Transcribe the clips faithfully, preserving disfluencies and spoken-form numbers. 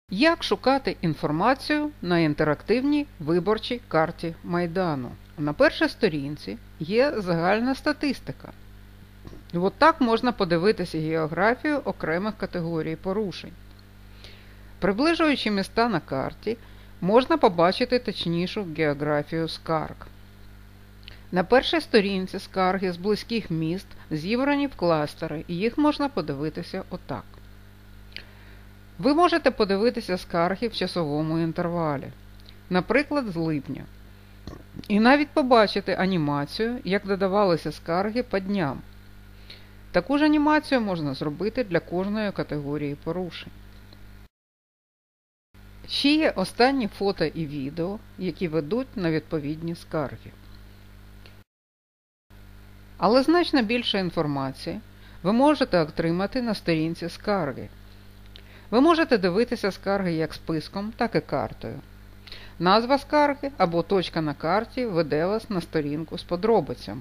Як шукати інформацію на інтерактивній виборчій карті Майдану? На першій сторінці є загальна статистика. От так можна подивитися географію окремих категорій порушень. Приближуючи міста на карті, можна побачити точнішу географію скарг. На першій сторінці скарги з близьких міст зібрані в кластери, і їх можна подивитися отак. Ви можете подивитися скарги в часовому інтервалі, наприклад, з липня, і навіть побачити анімацію, як додавалися скарги по дням. Таку ж анімацію можна зробити для кожної категорії порушень. Ще є останні фото і відео, які ведуть на відповідні скарги. Але значно більше інформації ви можете отримати на сторінці скарги. Ви можете дивитися скарги як списком, так і картою. Назва скарги або точка на карті веде вас на сторінку з подробицями.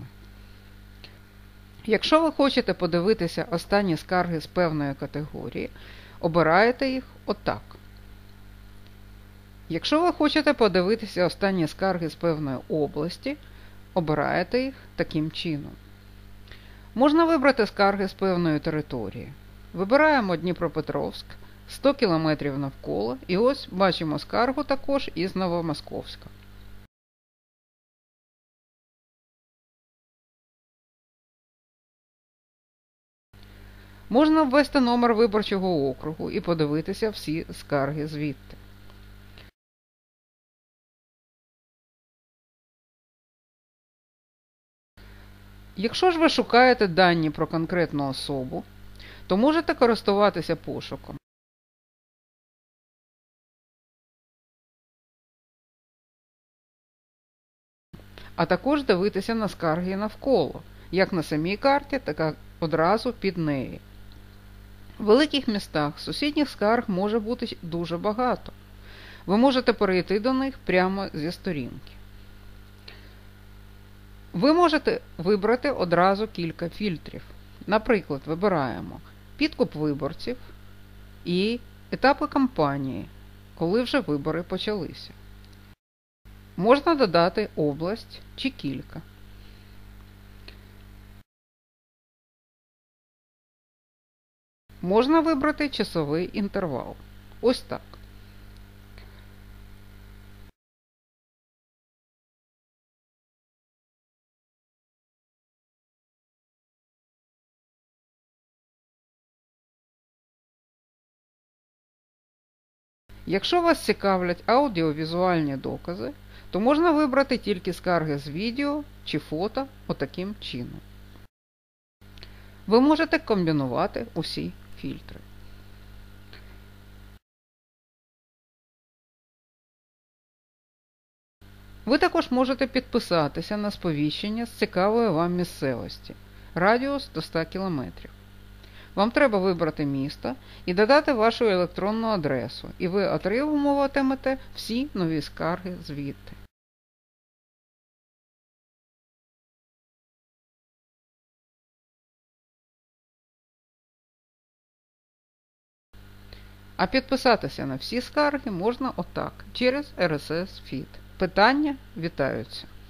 Якщо ви хочете подивитися останні скарги з певної категорії, обираєте їх отак. Якщо ви хочете подивитися останні скарги з певної області, обираєте їх таким чином. Можна вибрати скарги з певної території. Вибираємо Дніпропетровськ, сто кілометрів навколо, і ось бачимо скаргу також із Новомосковська. Можна ввести номер виборчого округу і подивитися всі скарги звідти. Якщо ж ви шукаєте дані про конкретну особу, то можете користуватися пошуком. А також дивитися на скарги навколо, як на самій карті, так і одразу під нею. В великих містах сусідніх скарг може бути дуже багато. Ви можете перейти до них прямо зі сторінки. Ви можете вибрати одразу кілька фільтрів. Наприклад, вибираємо підкуп виборців і етапи кампанії, коли вже вибори почалися. Можна додати область чи кілька. Можна вибрати часовий інтервал. Ось так. Якщо вас цікавлять аудіовізуальні докази, то можна вибрати тільки скарги з відео чи фото отаким чином. Ви можете комбінувати усі фільтри. Ви також можете підписатися на сповіщення з цікавої вам місцевості, радіус до ста кілометрів. Вам треба вибрати місто і додати вашу електронну адресу, і ви отримуватимете всі нові скарги звідти. А підписатися на всі скарги можна отак, через ар ес ес фід. Питання вітаються.